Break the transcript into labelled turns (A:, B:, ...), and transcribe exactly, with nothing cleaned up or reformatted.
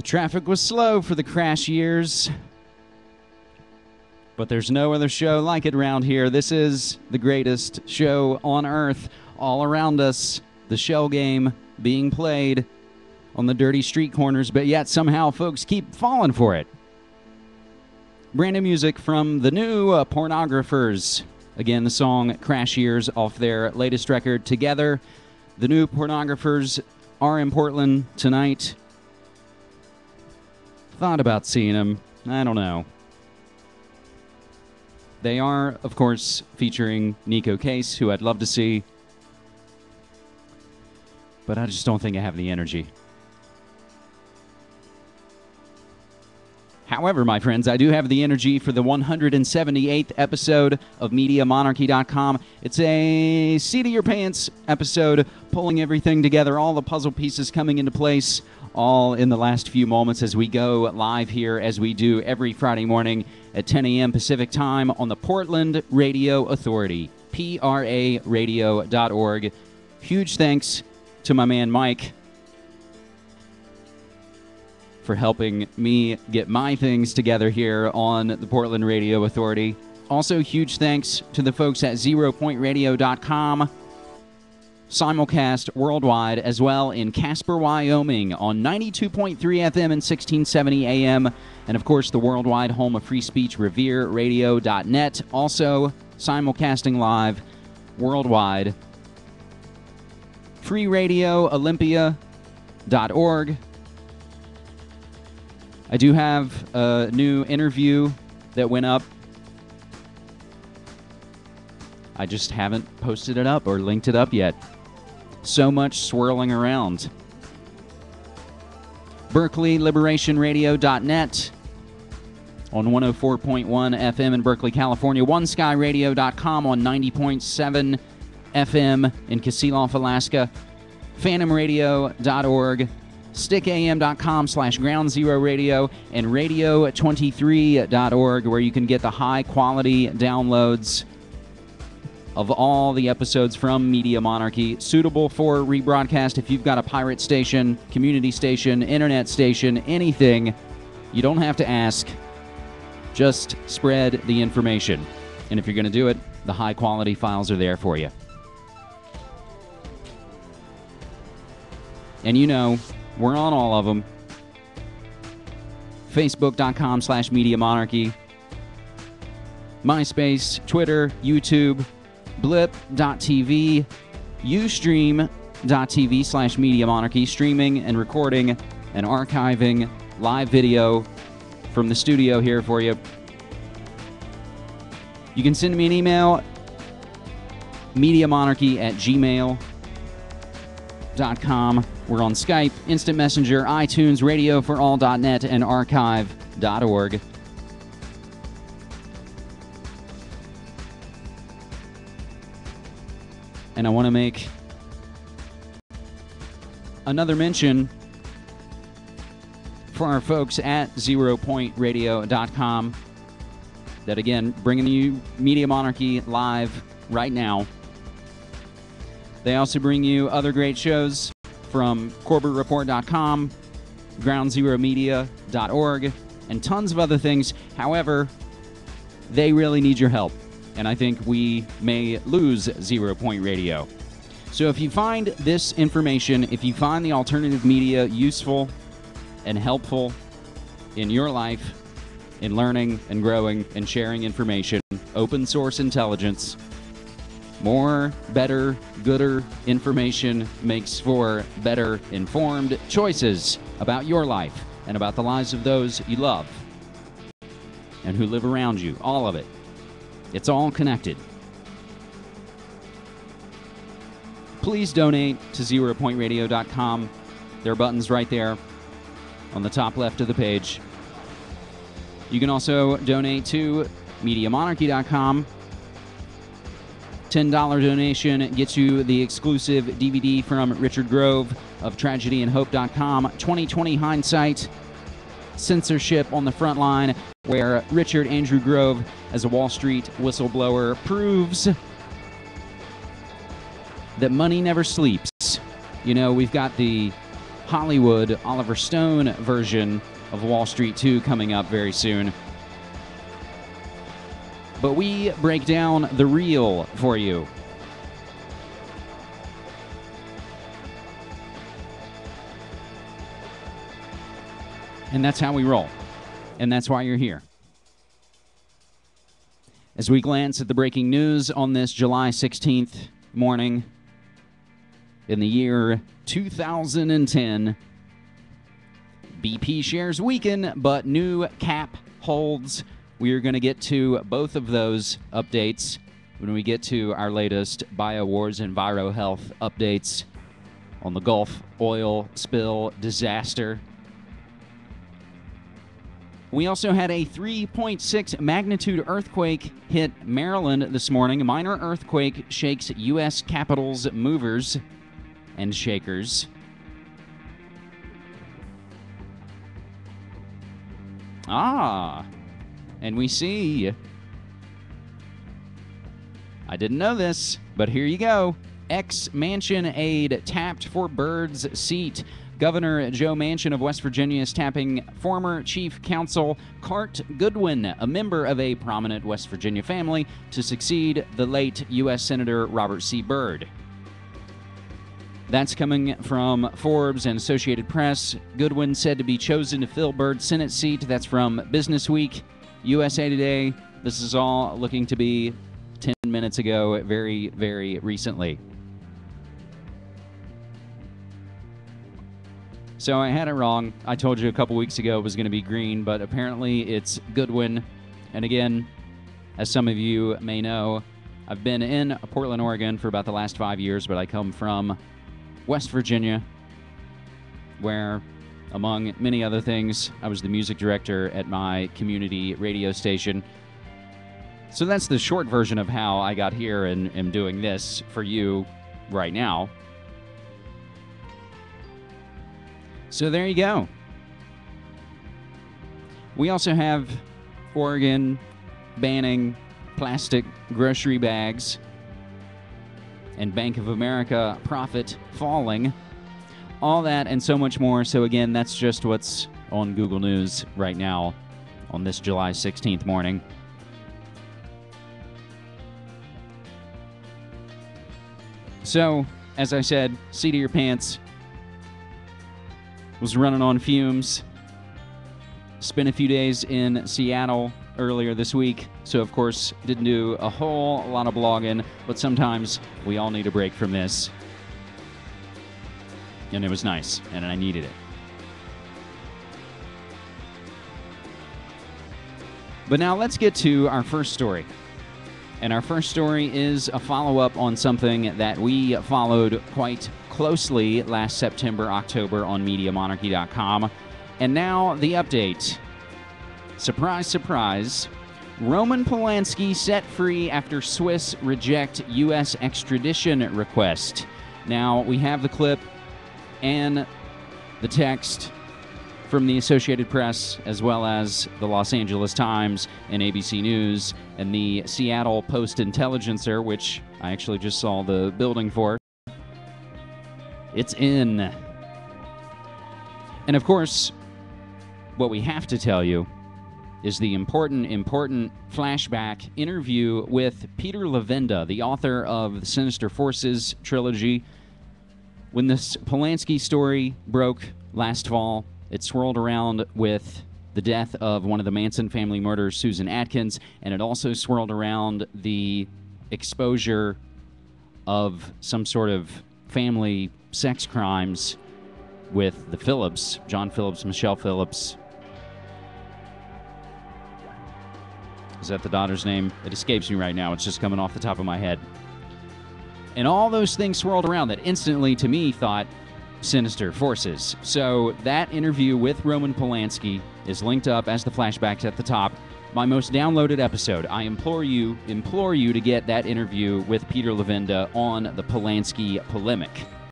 A: Traffic was slow for the crash years, but there's no other show like it around here. This is the greatest show on earth. All around us, the shell game being played on the dirty street corners, but yet somehow folks keep falling for it. Brand new music from the new uh, Pornographers. Again, the song Crash Years off their latest record, Together. The new Pornographers are in Portland tonight. Thought about seeing them. I don't know. They are, of course, featuring Nico Case, who I'd love to see. But I just don't think I have the energy. However, my friends, I do have the energy for the one hundred seventy-eighth episode of Media Monarchy dot com. It's a seat of your pants episode, pulling everything together, all the puzzle pieces coming into place, all in the last few moments as we go live here, as we do every Friday morning at ten a.m. Pacific time on the Portland Radio Authority, P R A radio dot org. Huge thanks to my man Mike for helping me get my things together here on the Portland Radio Authority. Also, huge thanks to the folks at zero point radio dot com. Simulcast worldwide as well in Casper, Wyoming on ninety-two point three F M and sixteen seventy A M. And, of course, the worldwide home of free speech, revere radio dot net. Also, simulcasting live worldwide. Free Radio Olympia dot org. I do have a new interview that went up. I just haven't posted it up or linked it up yet. So much swirling around. Berkeley Liberation Radio dot net on one oh four point one F M in Berkeley, California. one sky radio dot com on ninety point seven F M in Kasilof, Alaska. phantom radio dot org. stick a m dot com slash ground zero radio and radio twenty-three dot org, where you can get the high-quality downloads of all the episodes from Media Monarchy, suitable for rebroadcast. If you've got a pirate station, community station, internet station, anything, you don't have to ask. Just spread the information. And if you're going to do it, the high-quality files are there for you. And you know, we're on all of them. Facebook dot com slash Media Monarchy. MySpace, Twitter, YouTube, blip dot t v, ustream dot t v slash Media Monarchy, streaming and recording and archiving live video from the studio here for you. You can send me an email, mediamonarchy at gmail dot com. We're on Skype, Instant Messenger, iTunes, radio for all dot net, and archive dot org. And I want to make another mention for our folks at zero point radio dot com that, again, bringing you Media Monarchy live right now. They also bring you other great shows from corbett report dot com, ground zero media dot org, and tons of other things. However, they really need your help, and I think we may lose Zero Point Radio. So if you find this information, if you find the alternative media useful and helpful in your life, in learning and growing and sharing information, open source intelligence, more, better, gooder information makes for better informed choices about your life and about the lives of those you love and who live around you. All of it. It's all connected. Please donate to zero point radio dot com. There are buttons right there on the top left of the page. You can also donate to media monarchy dot com. ten dollars donation gets you the exclusive D V D from Richard Grove of tragedy and hope dot com, twenty twenty hindsight, censorship on the front line, where Richard Andrew Grove, as a Wall Street whistleblower, proves that money never sleeps. You know, we've got the Hollywood, Oliver Stone version of Wall Street two coming up very soon. But we break down the real for you. And that's how we roll. And that's why you're here. As we glance at the breaking news on this July sixteenth morning in the year two thousand ten, B P shares weaken, but new cap holds. We are going to get to both of those updates when we get to our latest BioWars and ViroHealth updates on the Gulf oil spill disaster. We also had a three point six magnitude earthquake hit Maryland this morning. A minor earthquake shakes U S Capitol's movers and shakers. Ah, and we see, I didn't know this, but here you go. Ex-Manchin aide tapped for Bird's seat. Governor Joe Manchin of West Virginia is tapping former Chief Counsel Cart Goodwin, a member of a prominent West Virginia family, to succeed the late U S Senator Robert C. Byrd. That's coming from Forbes and Associated Press. Goodwin said to be chosen to fill Byrd's Senate seat. That's from Business Week, U S A Today. This is all looking to be ten minutes ago, very, very recently. So I had it wrong. I told you a couple weeks ago it was going to be green, but apparently it's Goodwin. And again, as some of you may know, I've been in Portland, Oregon for about the last five years, but I come from West Virginia, where, among many other things, I was the music director at my community radio station. So that's the short version of how I got here and am doing this for you right now. So there you go. We also have Oregon banning plastic grocery bags and Bank of America profit falling. All that and so much more. So again, that's just what's on Google News right now on this July sixteenth morning. So, as I said, seat of your pants. Was running on fumes. Spent a few days in Seattle earlier this week, so of course didn't do a whole lot of blogging, but sometimes we all need a break from this. And it was nice, and I needed it. But now let's get to our first story. And our first story is a follow-up on something that we followed quite closely last September, October on Media Monarchy dot com. And now the update. Surprise, surprise. Roman Polanski set free after Swiss reject U S extradition request. Now, we have the clip and the text from the Associated Press, as well as the Los Angeles Times and A B C News and the Seattle Post-Intelligencer, which I actually just saw the building for. It's in. And of course, what we have to tell you is the important, important flashback interview with Peter Levenda, the author of the Sinister Forces trilogy. When this Polanski story broke last fall, it swirled around with the death of one of the Manson family murderers, Susan Atkins, and it also swirled around the exposure of some sort of family sex crimes with the Phillips, John Phillips, Michelle Phillips. Is that the daughter's name? It escapes me right now. It's just coming off the top of my head. And all those things swirled around that instantly, to me, thought Sinister Forces. So that interview with Roman Polanski is linked up as the flashbacks at the top. My most downloaded episode. I implore you, implore you to get that interview with Peter Levenda on the Polanski polemic.